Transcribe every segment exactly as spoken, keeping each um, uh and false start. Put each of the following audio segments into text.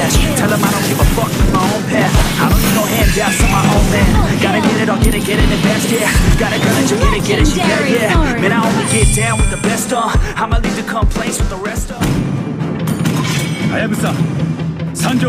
cash. Tell them I don't give a fuck with my own path. I don't need no handouts, I'm my own man. Gotta get it, I'll get it, get it in advance, yeah. Gotta girl that you get it, get it, yeah, yeah. Man, I only get down with the best, uh. I'ma leave the complaints with the rest, uh. 하야부사 산조.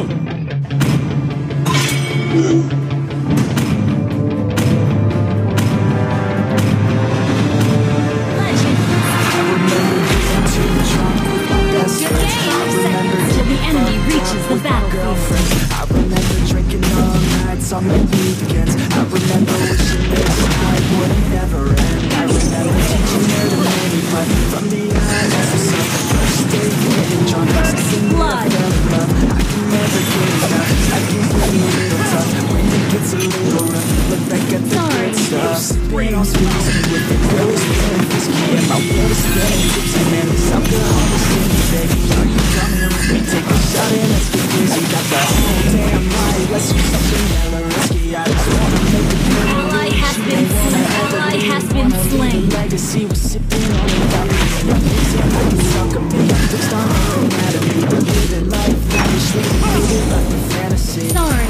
I remember drinking all nights on the weekends. I remember wishing this night would never end. I remember teaching her to me, but from the eyes of something first day getting drunk. Since blood, love, I can never get enough. I can get a little tough when it gets a little rough. Look back at the good stuff. Sipping on sweet tea with the girls feeling whiskey, and my world is getting tipsy. Man, this alcohol is in me, baby. Are you coming with me? Take a shot and let's get busy. Got the whole damn night. Let's do something hella risky. I just wanna make it good. Ally has been slain. Ally has been slain. Legacy was sipping on it without me. I'm missing like a sucker me. I'm fixed on every anatomy. But living life lavishly, living like a fantasy. Sorry.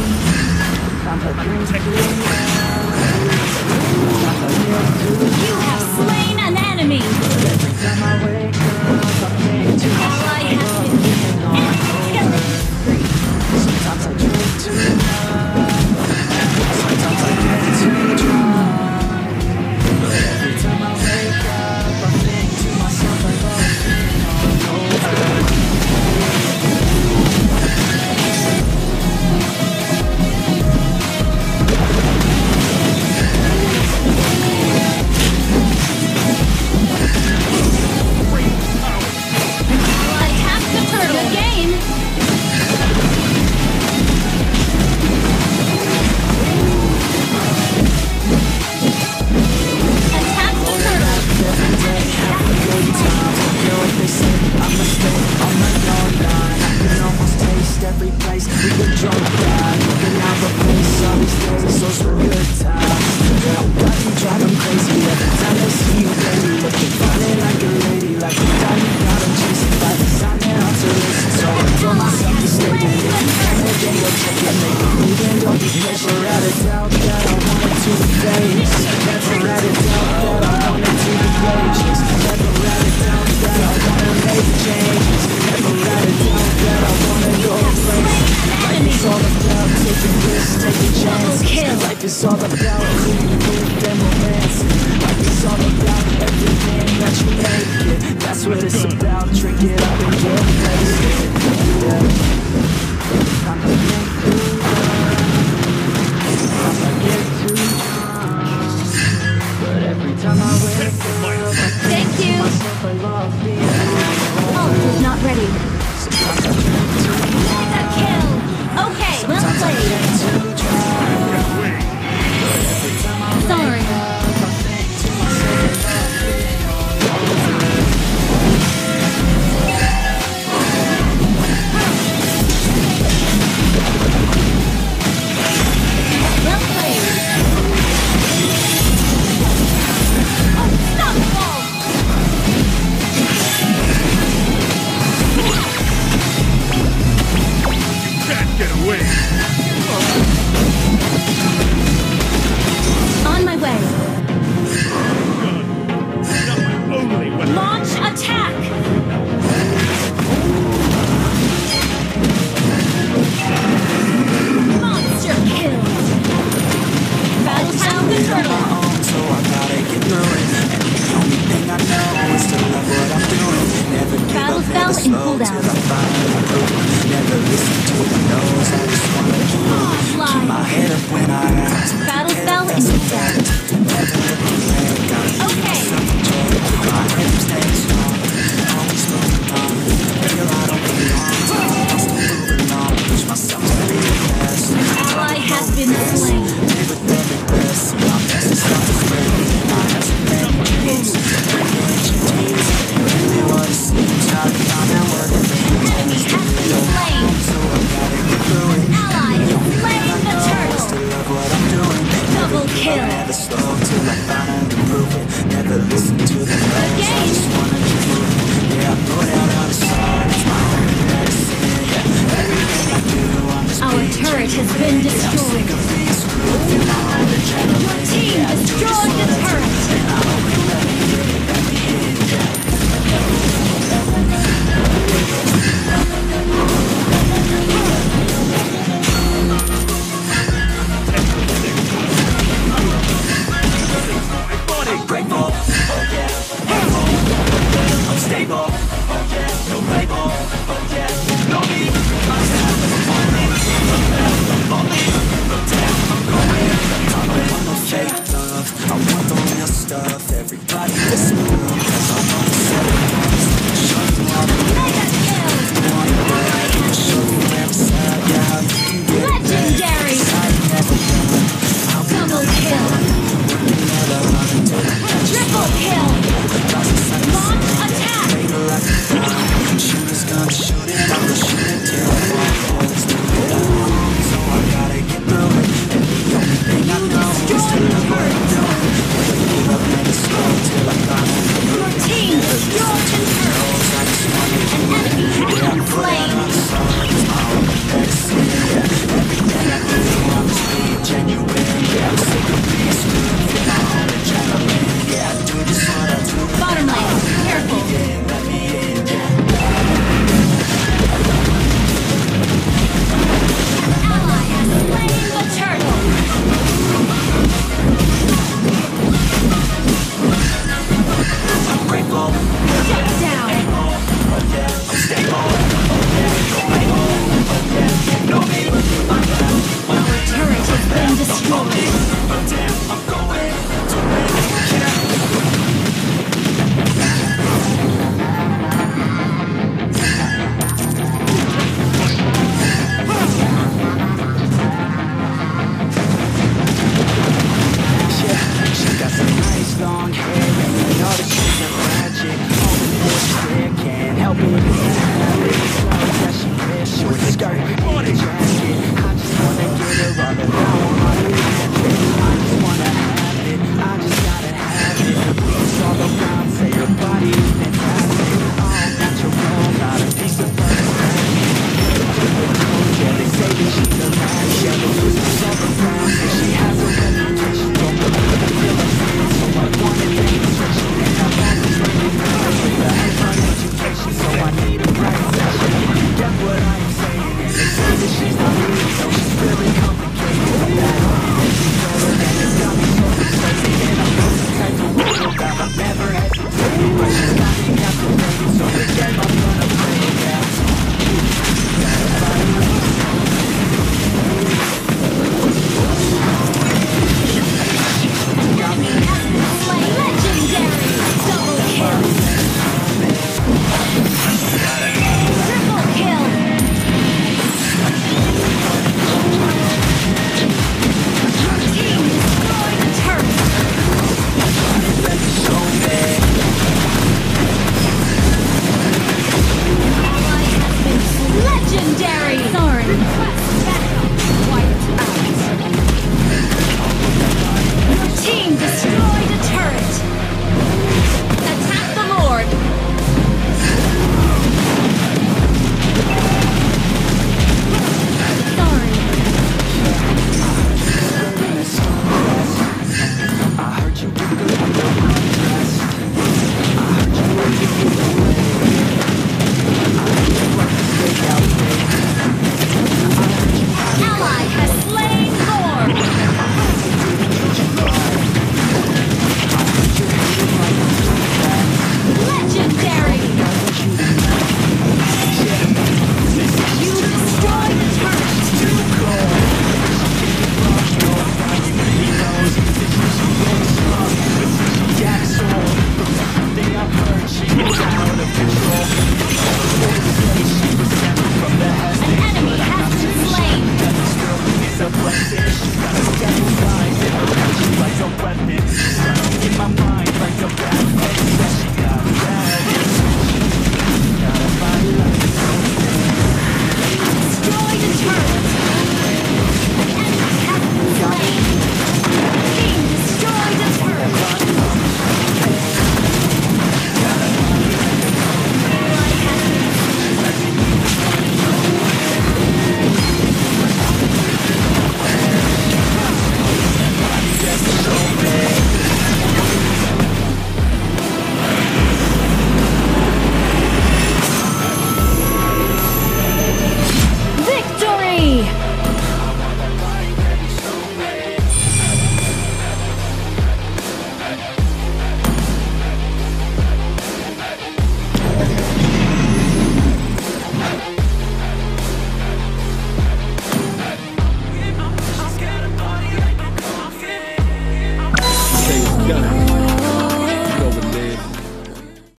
You have slain an enemy. Every time I wake up, I think to myself. Ally has been killing. Sometimes I drink too much. Sometimes I get too drunk. But every time I wake up, I think to myself, I love you all over. Attack the turtle. Game. Attack the turtle. Every day, have a good time. You know what they say, I'ma stay on my own line. I can almost taste every place we get drunk at. Looking out the place, all these days are so for good times. Yeah, got you driving crazy every time I see you, baby. Looking funny like a lady, like a guy you got 'em chasing by the sign and out to listen. So I tell myself to stay with me. And then go check it, make a move and don't be never out of doubt that I wanted to face. Never out of doubt that I wanted to be gracious. Never out of doubt that I wanna make changes. Never out of doubt that I wanna go place. Life is all about taking risks, taking chances. Life is all about who you with and romance. Life is all about everything that you make it. That's what it's about. Drink it up and get wasted. Yeah. I'ma get too drunk. I'ma get too drunk. But every time I wake up, I Thank think to you. myself I love being Ult is not ready. Sometimes I drink too much. A kill. Okay, well Sometimes I played. get too drunk. But every time I wake Sorry. up, I think to myself I love being all over. Well played. Unstoppable. Can't get away. On my way. Not my only weapon. Launch attack. Monster kill. Battle down the turtle. So I gotta get through it. And the only thing I know is to love what I'm doing. Never give Battle up, spell never in slow cooldown. till I finally prove it. Never listen to the no's. I just wanna keep moving. Keep my head up when I act. Battle Head spell up, in that's a cooldown. fact. Never looking back. Gotta keep Okay. myself in check. Keep my head up, stay strong. Always moving on. Feel I don't belong. I'm still moving on. Push myself to be the best. Ally has been slain. Live with every breath. See my best is not to spread. I have some bad dreams. Bringing G Ts. Really what it seems. I've been on that work. Enemy has been slain. So I gotta get through it. Ally has slain the turtle. Still love what I'm doing. Double kill. Never slow till I finally prove stuff.